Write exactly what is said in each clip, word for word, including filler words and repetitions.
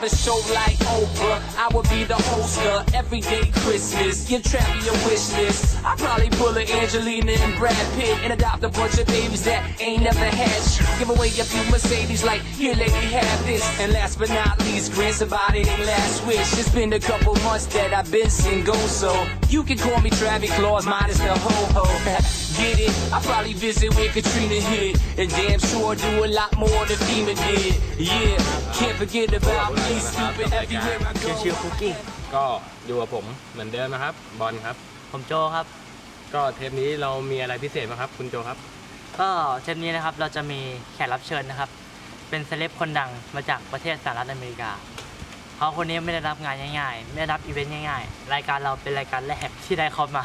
a show like Oprah, I would be the host of Everyday Christmas. Give Travis your wish list. I'd probably pull a Angelina and Brad Pitt and adopt a bunch of babies that ain't never had shit. Give away a few Mercedes like, here lady, have this. And last but not least, grant somebody their last wish. It's been a couple months that I've been single, so you can call me Travis Claus, minus the ho-ho. Get it? I probably visit where Katrina hit, and damn sure do a lot more than FEMA did. Yeah, can't forget about me, stupid everywhere I go. ชิวๆคุกกี้ก็อยู่กับผมเหมือนเดิมนะครับบอลครับผมโจครับก็เทปนี้เรามีอะไรพิเศษไหมครับคุณโจครับก็เทปนี้นะครับเราจะมีแขกรับเชิญนะครับเป็นเซเลบคนดังมาจากประเทศสหรัฐอเมริกาเขาคนนี้ไม่ได้รับงานง่ายๆไม่ได้รับอีเวนต์ง่ายๆรายการเราเป็นรายการแรกที่ได้เข้ามา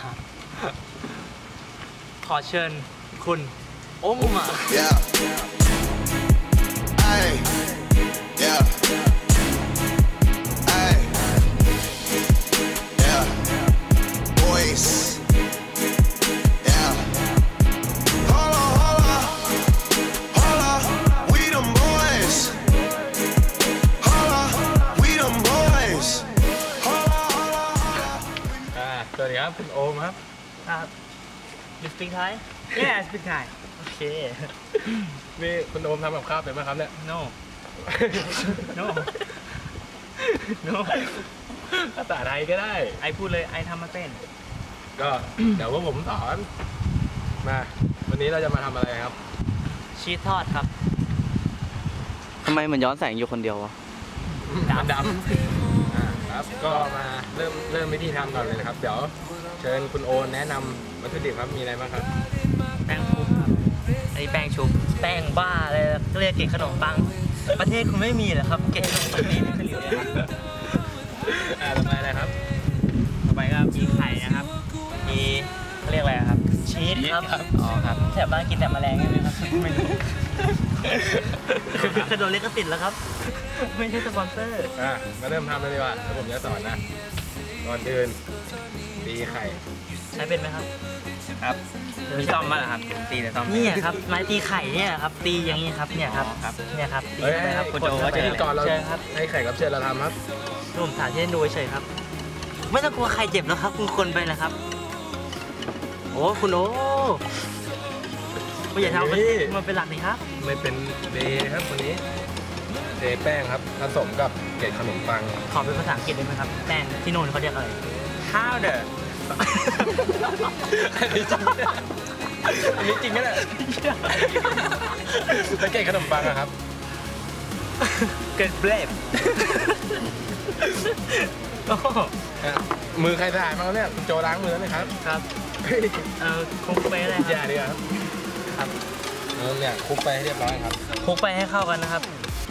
ขอเชิญคุณโอมมาสวัสดีครับคุณโอมครับครับยูสปีกไทย yeah speak Thai โอเคนี่คุณโอมทำกับข้าวเป็นไหมครับเนี่ย no no no ภาษาไทยก็ได้ไอพูดเลยไอทำมาเป็นก็เดี๋ยวว่าผมสอนมาวันนี้เราจะมาทำอะไรครับชีสทอดครับทำไมเหมือนย้อนแสงอยู่คนเดียววะดำดำครับก็มาเริ่มเริ่มวิธีทำก่อนเลยนะครับเดี๋ยวเชิญคุณโอแนะนำวัตถุดิบครับมีอะไรบ้างครับแป้งชุบครับอันนี้แป้งชุบแป้งบ้าเลยเรียกเกล็ดขนมปังประเทศคุณไม่มีเหรอครับเกล็ดขนมปังนี่ขึ้นอยู่เลยอ่าต่อไปอะไรครับต่อไปก็มีไข่นะครับมีเขาเรียกอะไรครับชีสครับอ๋อครับแถบบ้านกินแต่แมลงใช่ไหมครับไม่รู้คือโดนลิขสิทธิ์แล้วครับไม่ใช่สปอนเซอร์อ่ะมาเริ่มทำเลยดีกว่าแล้วผมจะสอนนะก่อนอื่นตีไข่ใช้เป็นไหมครับครับมีซ่อมมาเหรอครับตีแต่ซ่อมนี่ครับไม้ตีไข่เนี่ยครับตีอย่างนี้ครับเนี่ยครับเนี่ยครับตีไปครับคุณโจก็จะก่อนเราให้ไข่กับเชิญเราทำครับผมสาธิตดูเฉยครับไม่ต้องกลัวใครเจ็บแล้วครับคุณคนไปนะครับโอ้คุณโอ้ไม่อย่าทำมันเป็นหลักนี่ครับไม่เป็นเดย์ครับคนนี้เดย์แป้งครับผสมกับเกล็ดขนมปังขอเป็นภาษาอังกฤษได้ไหมครับแป้งที่โน่นเขาเรียกอะไร powder อันนี้จริงอันนี้จริงไหมเนี่ยแล้วเกล็ดขนมปังอะครับเกล็ดเบรดมือใครสะอาดมากเนี่ยคุณโจล้างมือไหมครับครับเออคลุกไปอะไรอย่าดีครับครับเนี่ยคลุกไปให้เรียบร้อยครับคลุกไปให้เข้ากันนะครับ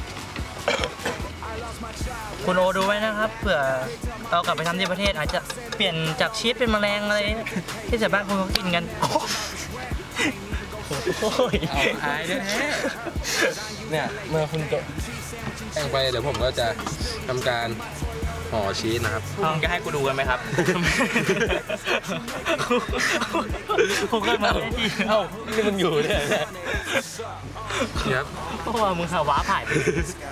คุณโอดูไว้นะครับเผื่อเรากลับไปทำที่ประเทศอาจจะเปลี่ยนจากชีสเป็นแมลงอะไรที่ชาวบ้านคุณเขากินกันโอ้ยหายด้วยเนี่ยเมื่อคุณโจแป้งไปเดี๋ยวผมก็จะทำการห่อชีสนะครับคุณจะให้กูดูกันไหมครับผมก็มาได้ทีเอ้านี่มันอยู่เนี่ยครับเพราะว่ามึงหาว้าผ่ายไป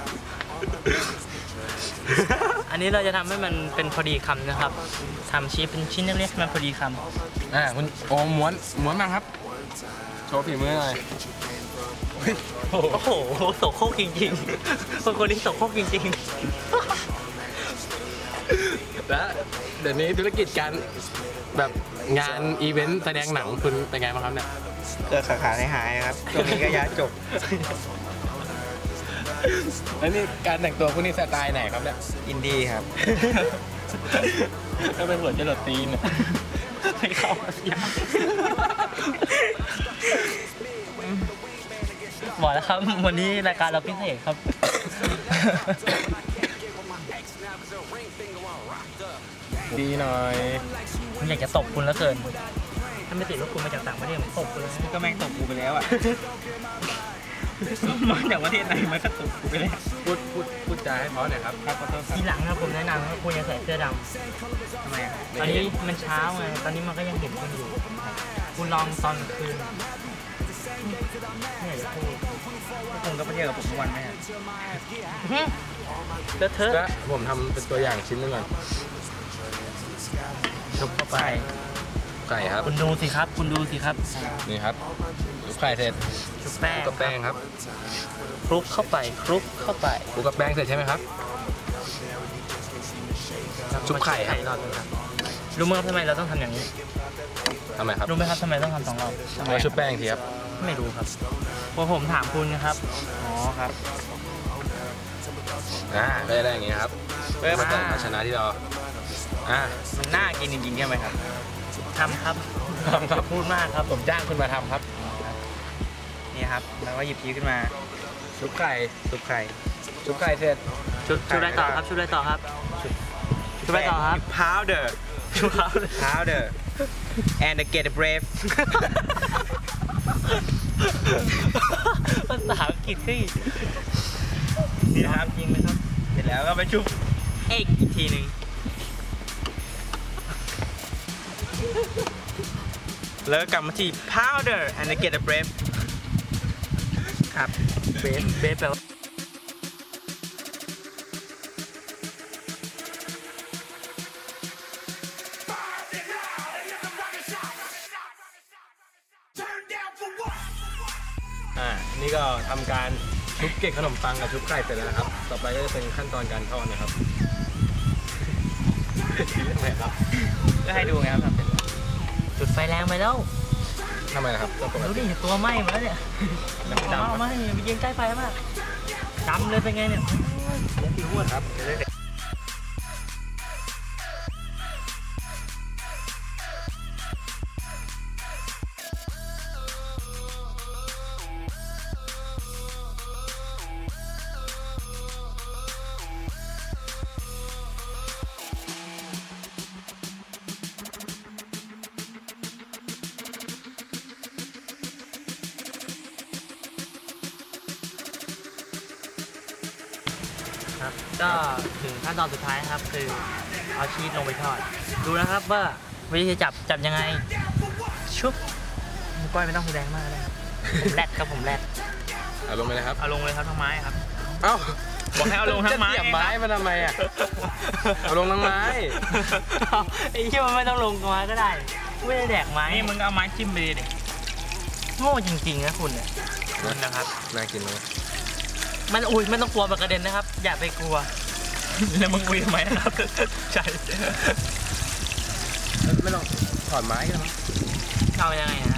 อันนี้เราจะทำให้มันเป็นพอดีคำนะครับทำชีสเป็นชิ้นเล็กๆมันพอดีคำอ่าคุณโอม้วนม้วนมาครับโชว์ฝีมือหน่อยโอ้โหโสโครกจริงๆคนคนนี้โสโครกจริงๆแล้วเดี๋ยวนี้ธุรกิจการแบบงานอีเวนต์แสดงหนังคุณเป็นไงบ้างครับเนี่ยเกิดขาขาหายครับช่วงนี้ก็ย้ายจบแล้วนี่การแต่งตัวคุณนี่สไตล์ไหนครับเนี่ยอินดี้ครับถ้าเป็นหัวจะหลดตีนไม่เข้าบอกแล้วครับวันนี้รายการเราพิเศษครับดีหน่อยผมอยากจะตบคุณแล้วเกินถ้าไม่ติดว่าคุณมาจากต่างประเทศผมตบคุณแล้วก็แม่งตบกูไปแล้วอ่ะมาจากประเทศไหนมันก็ตบกูไปแล้วพูดพูดพูดจาให้เพราะหน่อยครับทีหลังนะผมแนะนำว่าคุณอย่าใส่เสื้อดำทำไมอ่ะตอนนี้มันเช้าไงตอนนี้มันก็ยังเห็นคุณอยู่คุณลองตอนคืนเนี่ยอย่าพูดคุณก็ไปเที่ยวกับผมทุกวันไหมเลอะเทอะก็ผมทำเป็นตัวอย่างชิ้นหนึงก่อนชุบเข้าไปไก่ครับคุณดูสิครับ คุณดูสิครับนี่ครับชุบไข่เสร็จชุบแป้งกับแป้งครับคลุกเข้าไปคลุกเข้าไปคลุกกับแป้งเสร็จใช่ไหมครับ ชุบไข่ครับรู้ไหมครับทำไมเราต้องทำอย่างนี้ทำไมครับรู้ไหมครับทำไมต้องทำสองรอบแล้วชุบแป้งอีกทีครับไม่รู้ครับพอผมถามคุณนะครับอ๋อครับอ่าก็จะได้อย่างงี้นะครับเพื่อมาแต่ภาชนะที่เราอ่ามันน่ากินจริงๆใช่ไหมครับทำครับทำครับพูดมากครับผมจ้างคุณมาทำครับนี่ครับแล้วก็หยิบพีขึ้นมาชุบไข่ชุบไข่ชุบไข่เสร็จชุบชุบอะไรต่อครับชุบอะไรต่อครับชุบอะไรต่อครับ powder ชุบครับ powder and get brave ภาษาอังกฤษที่นี่นะครับจริงไหมครับเสร็จแล้วก็ไปชุบเอกอีกทีหนึ่งแล้วก็กลับมาที่ powder and get brave ครับเบฟเบฟแปลว่าอ่านี่ก็ทำการชุบเกล็ดขนมปังกับชุบไข่เสร็จแล้วนะครับ ต่อไปก็จะเป็นขั้นตอนการทอดนะครับทำไมครับก็ให้ดูไงครับทำเสร็จจุดไฟแรงไปแล้วทำไมนะครับก็ปกดูติดิตัวไหม้หมดแล้วเนี่ยดำเอาๆคไหม้รับไปยืนใกล้ไฟมากดำเลยเป็นไงเนี่ยพี่อ้วนครับครับก็ถึงขั้นตอนสุดท้ายนะครับ คือเอาชีสลงไปทอด ดูนะครับว่าวิธีจับจับยังไงชุบมือก้อยไม่ต้องแสดงมากเลยครับผมแรดครับผมแรดเอาลงไปเลยครับเอาลงเลยครับทั้งไม้ครับเอ้าบอกให้เอาลงทั้งไม้จะเสียบไม้มาทำไมอ่ะ เอาลงทั้งไม้ไอ้ที่มันไม่ต้องลงไม้ก็ได้ไม่ได้แดกไม้นี่มึงเอาไม้จิ้มไปดิโง่จริงๆนะคุณเนี่ยนะครับน่ากินไหมมันอุ้ยไม่ต้องกลัวมันกระเด็นนะครับ อย่าไปกลัวแล้วมึงอุ้ยทำไมนะครับ ใช่ไม่ต้องถอดไม้กันมั้งเอายังไงนะ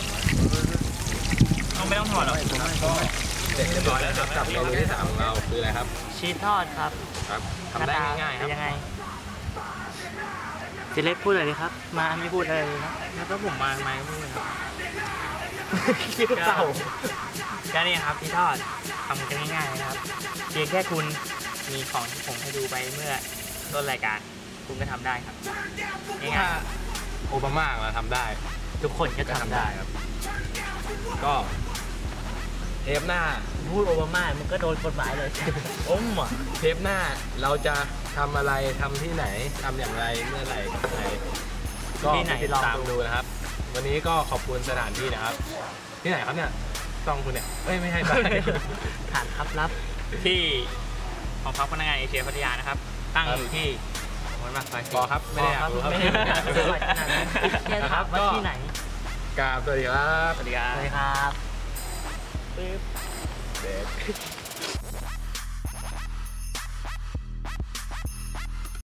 เอาไม่ต้องถอดหรอกก็เสร็จเรียบร้อยแล้วครับกับเมนูที่สามของเราคืออะไรครับชีสทอดครับครับทำได้ง่ายๆคเป็รับนยังไงเจเล็กพูดอะไรดีครับ มาไม่พูดอะไรเลยนะแล้วก็ผมมาทำไมก็พูดครับคิดเศร้าก็นี่ครับที่ทอดทำกันง่ายๆนะครับเพียงแค่คุณมีของที่ผมให้ดูไปเมื่อต้นรายการคุณก็ทำได้ครับง่ายถ้าโอบามามาทำได้ทุกคนก็ก็ทำทำได้ได้ครับ ก็เทปหน้าพูดโอบามามันก็โดนกฎหมายเลยอมอ่ะเทปหน้าเราจะทำอะไรทำที่ไหนทำอย่างไรเมื่อไหร่กับใครก็ที่ไหนติดลองตามดูดูนะครับ วันนี้ก็ขอบคุณสถานที่นะครับ ที่ไหนครับเนี่ยต้องคุณเนี่ยเอ้ยไม่ใช่ไปฐานครับรับๆที่ของพักพนักงานเอเชียพัทยานะครับ ตั้งอยู่ที่วัดมากซอยพสี่อครับไม่ได้อยากรู้ครับไม่ได้อยากรู้ว่าขนาดนั้นแค่ถามว่าที่ไหนกราบสวัสดีครับสวัสดีครับเลยครับเด็ด